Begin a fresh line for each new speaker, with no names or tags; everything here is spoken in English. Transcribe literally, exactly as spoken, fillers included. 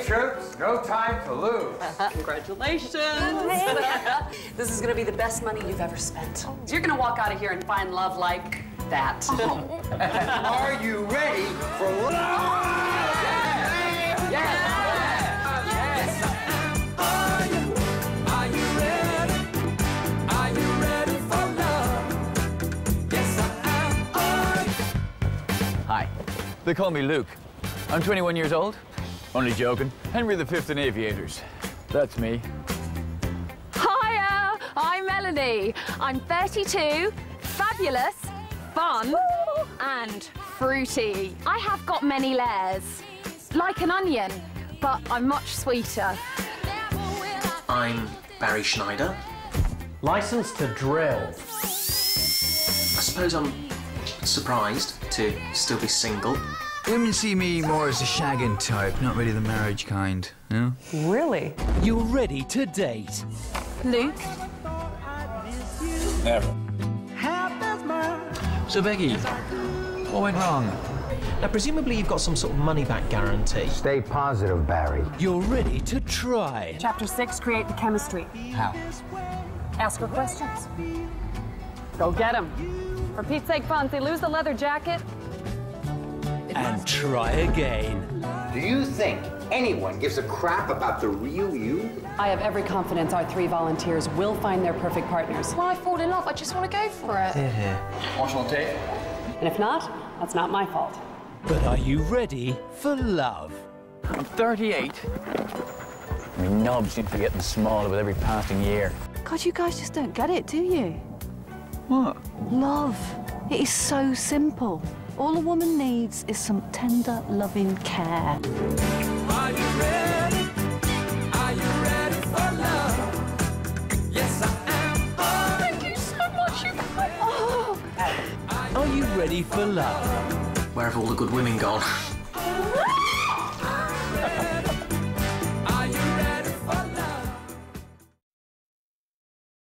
Okay, troops, no time to lose.
Congratulations. This is gonna be the best money you've ever spent. So you're gonna walk out of here and find love like that.
Are you ready for love?
Yes. Yes.
Hi, they call me Luke. I'm twenty-one years old. Only joking. Henry the Fifth in Aviators. That's me.
Hiya, I'm Melanie. I'm thirty-two, fabulous, fun, and fruity. I have got many layers, like an onion, but I'm much sweeter.
I'm Barry Schneider.
Licensed to drill.
I suppose I'm surprised to still be single.
Women see me more as a shagging type, not really the marriage kind, you know?
Really?
You're ready to date.
Luke?
Never. So, Becky, what went wrong?
Now, presumably you've got some sort of money-back guarantee.
Stay positive, Barry.
You're ready to try.
Chapter six, create the chemistry.
How?
Ask her questions. Go get him. For Pete's sake, Fonzie, lose the leather jacket.
And try again.
Do you think anyone gives a crap about the real you?
I have every confidence our three volunteers will find their perfect partners.
When I fall in love, I just want to go for it.
Here, here.
Watch one tape.
And if not, that's not my fault.
But are you ready for love?
I'm thirty-eight. My knob seems to be getting smaller with every passing year.
God, you guys just don't get it, do you?
What?
Love. It is so simple. All a woman needs is some tender, loving care.
Are you ready? Are you ready for love? Yes, I am. Oh,
Thank you so much, you guys. Oh.
Are you ready for love?
Where have all the good women gone?